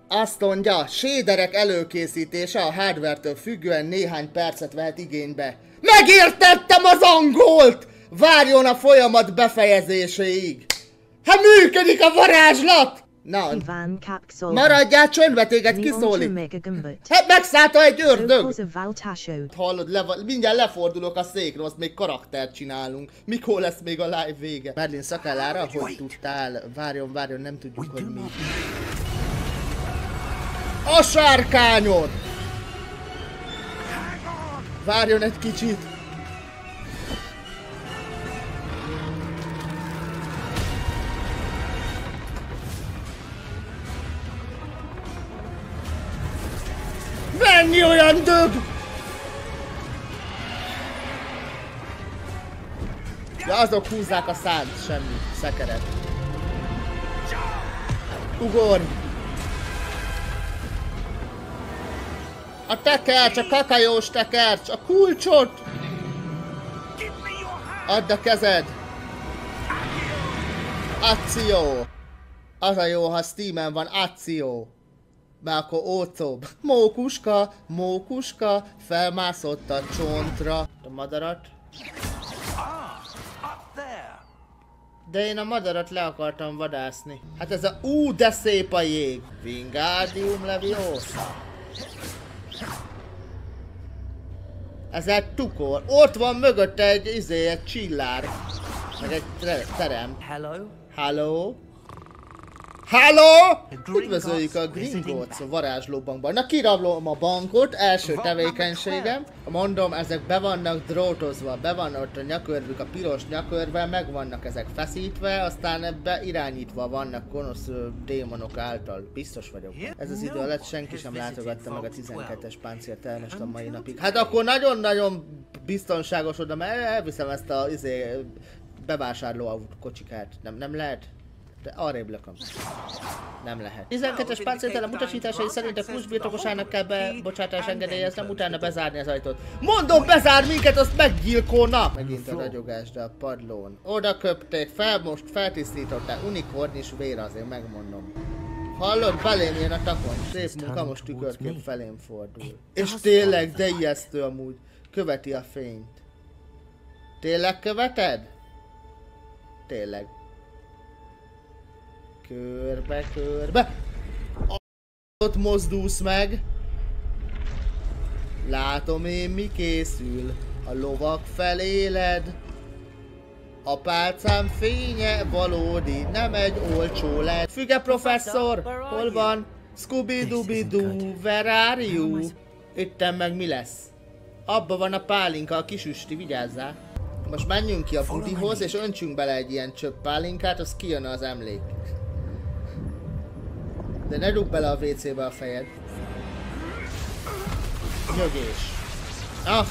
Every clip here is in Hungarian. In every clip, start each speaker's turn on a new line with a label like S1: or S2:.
S1: Azt mondja, shaderek előkészítése a hardware-től függően néhány percet vehet igénybe. Megértettem az angolt! Várjon a folyamat befejezéséig! Hát működik a varázslat! Na, maradjál csöndbe, téged kiszólít. Hát megszállta egy ördög! Hallod, mindjárt lefordulok a székre, azt még karaktert csinálunk. Mikor lesz még a live vége? Merlin szakállára, hogy tudtál? Várjon, nem tudjuk, hogy mi. A sárkányon! Várjon egy kicsit! Mennyi olyan dög! Ja, azok húzzák a szánt, semmi, szekeret. Ugorj! A tekercs, a kakajós tekercs, a kulcsot! Add a kezed! Akció! Az a jó, ha Steamen van akció. Mert akkor ócóbb. Mókuska, felmászott a csontra. A madarat. De én a madarat le akartam vadászni. Hát ez a... de szép a jég! Wingardium Leviosa. Ez egy tukor. Ott van mögötte egy csillár. Meg egy terem. Hello? Üdvözöljük a Gringotts varázslóbankban. Na, kirablom a bankot, első tevékenységem. Mondom, ezek be vannak drótozva, be van ott a nyakörvük, a piros nyakörben, meg vannak ezek feszítve, aztán ebbe irányítva vannak gonosz démonok által. Biztos vagyok. Ez az idő alatt senki sem látogatta meg a 12-es páncéltelmest a mai napig. Hát akkor nagyon-nagyon biztonságos oda, mert elviszem ezt a bevásárló kocsikát. Nem lehet? De arrébb lököm. Nem lehet. 12-es páncéltelem utasításai szerint a kulcs birtokosának kell bebocsátás engedélyeznem, utána bezárni az ajtót. Mondom, bezár minket, azt meggyilkolna! Megint a ragyogás, de a padlón. Oda köpték fel, most feltisztították. Unikorn is vér, azért megmondom. Hallod, belém jön a takon. Szép munka, most tükörkép felém fordul. És tényleg, de ijesztő amúgy. Követi a fényt. Tényleg követed? Tényleg. Körbe. Ott mozdulsz meg. Látom én, mi készül. A lovak feléled. A pálcám fénye valódi, nem egy olcsó led. Füge professzor, hol van? Scooby-Dooby-Doo, where are you? Itten meg mi lesz? Abba van a pálinka, a kisüsti, vigyázzál. Most menjünk ki a budihoz, és öntsünk bele egy ilyen csöpp pálinkát, az kijön az emlék. De ne rúgd bele a WC-be a fejed. Nyögés. Ah!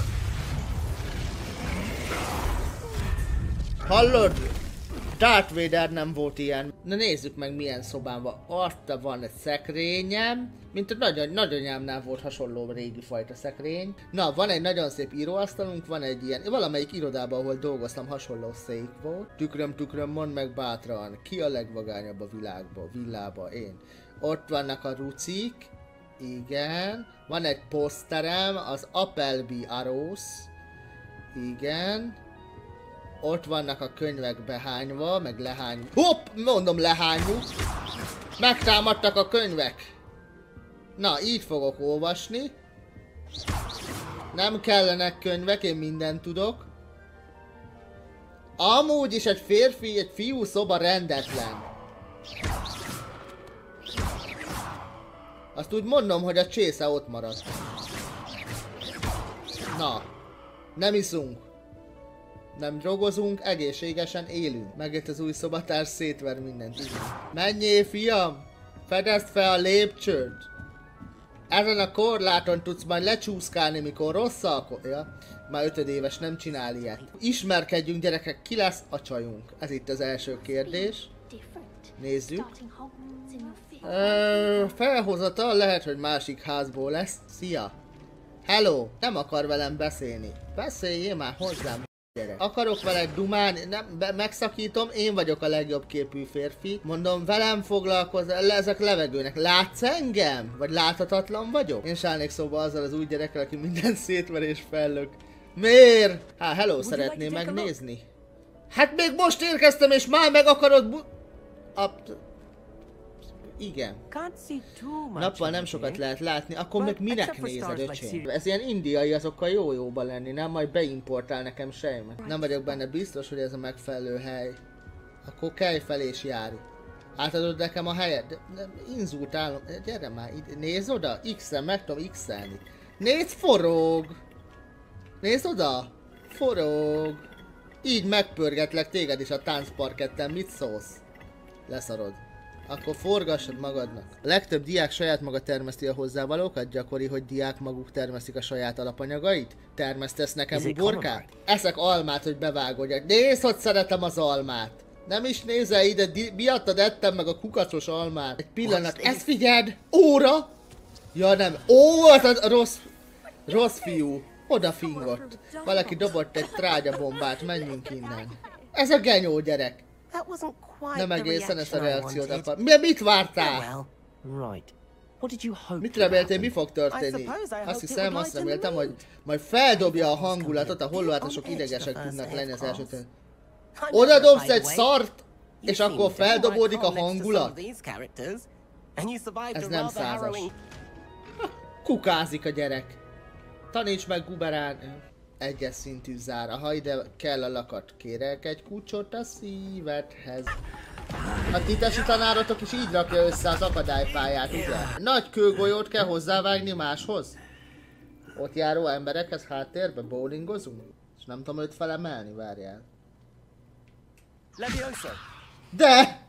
S1: Hallod? Darth Vader nem volt ilyen. Na nézzük meg milyen szobán van. Ott van egy szekrényem. Mint a nagyanyámnál volt hasonló régi fajta szekrény. Na, van egy nagyon szép íróasztalunk, van egy ilyen, valamelyik irodában, ahol dolgoztam, hasonló szék volt. Tükröm, mondd meg bátran, ki a legvagányabb a villába? Én. Ott vannak a rucik. Igen. Van egy poszterem, az Appleby Arrows. Igen. Ott vannak a könyvek behányva, meg lehányva. Hopp! Mondom lehányjuk. Megtámadtak a könyvek. Na, így fogok olvasni. Nem kellenek könyvek, én mindent tudok. Amúgy is egy férfi, egy fiú szoba rendetlen. Azt úgy mondom, hogy a csésze ott maradt. Na, nem iszunk. Nem drogozunk, egészségesen élünk. Megjött az új szobatárs, szétver mindent. Menjél, fiam! Fedezd fel a lépcsőt! Ezen a korláton tudsz majd lecsúszkálni, mikor rossz ja, már 5 éves, nem csinál ilyet. Ismerkedjünk, gyerekek, ki lesz a csajunk? Ez itt az első kérdés. Nézzük. Felhozatal lehet, hogy másik házból lesz. Szia! Hello! Nem akar velem beszélni. Beszéljél már hozzám, gyerek. Akarok vele dumálni, nem, megszakítom, én vagyok a legjobb képű férfi. Mondom, velem foglalkozz, ezek levegőnek. Látsz engem? Vagy láthatatlan vagyok? Én sállnék szóba azzal az új gyerekkel, aki minden szétver és fellök. Miért? Hát, hello, szeretném megnézni. Hát még most érkeztem, és már meg akarod igen. Nappal nem sokat lehet látni, akkor meg minek nézed, öcsém? Ez ilyen indiai, azokkal jóba lenni, nem? Majd beimportál nekem sejmet. Nem vagyok benne biztos, hogy ez a megfelelő hely. Akkor kelj fel és járj. Átadod nekem a helyet? Inzultálom. Gyere már, nézd oda, X-en, meg tudom X-elni. Nézd, forog! Nézd oda! Forog! Így megpörgetlek téged is a táncparketten, mit szólsz? Leszarod. Akkor forgassad magadnak. A legtöbb diák saját maga termeszti a hozzávalókat, gyakori, hogy diák maguk termesztik a saját alapanyagait? Termesztesz nekem uborkát? Eszek almát, hogy bevágodjak. Nézd, hogy szeretem az almát! Nem is nézel ide, miattad ettem meg a kukacos almát. Egy pillanat, ezt figyeld! Óra! Ja nem, volt a rossz fiú. Oda fingott. Valaki dobott egy trágyabombát, menjünk innen. Ez a genyó gyerek. Nem egészen ezt a reakciót akar. Mit vártál? Mit reméltél, mi fog történni? Azt reméltem, hogy majd feldobja a hangulatot, a hollóátosok idegesek tudnak lenni az első tőn. Oda dobsz egy szart, és akkor feldobódik a hangulat? Ez nem százas. Kukázik a gyerek. Taníts meg guberán. Egyes szintű zára. Ha ide kell a lakat, kérek egy kucsot a szívedhez. A titesi tanárotok is így rakja össze az akadálypályát, ugye? Nagy kőgolyót kell hozzávágni máshoz? Ott járó emberekhez háttérbe bowlingozunk? És nem tudom őt felemelni, várjál. De!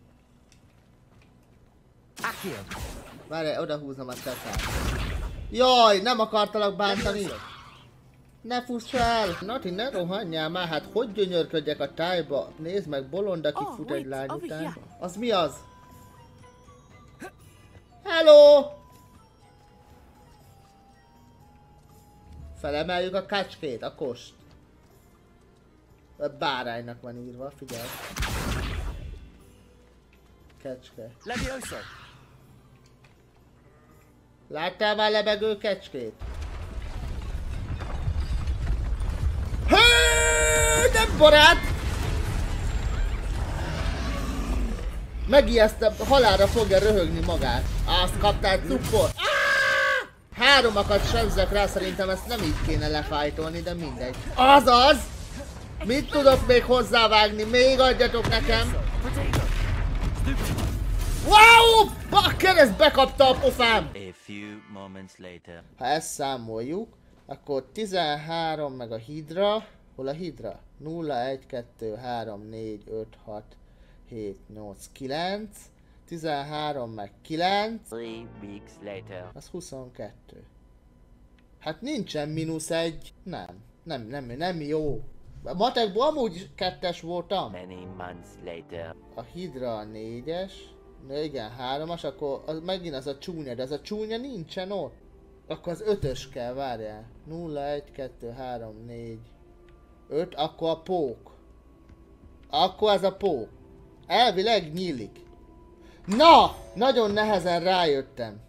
S1: Várjál, odahúzom a tetát. Jaj, nem akartalak bántani! Ne fuss el! Nati, ne rohanjál már, hát hogy gyönyörködjek a tájba? Nézd meg, bolond, aki fut egy lány után. Az mi az? Hello! Felemeljük a kecskét, a kost. A báránynak van írva, figyelj. Kecske. Láttál már lebegő kecskét? Nem barát! Megijesztem, halálra fogja röhögni magát. Azt kaptál cukor. Háromakat sebzek rá, szerintem ezt nem így kéne lefájtolni, de mindegy. Azaz! Mit tudok még hozzávágni? Még adjatok nekem! Wow! Bakker, ez bekapta a pofám! Ha ezt számoljuk, akkor 13 meg a hidra. Hol a hidra? 0, 1, 2, 3, 4, 5, 6, 7, 8, 9. 13 meg 9. Az 22. Hát nincsen -1. Nem jó. A matekból amúgy 2-es voltam. A hidra a 4-es. Igen, 3-as, akkor az megint az a csúnya, de az a csúnya nincsen ott. Akkor az 5-ös kell, várjál. 0, 1, 2, 3, 4, 5, akkor a pók. Akkor ez a pók. Elvileg nyílik. Na! Nagyon nehezen rájöttem.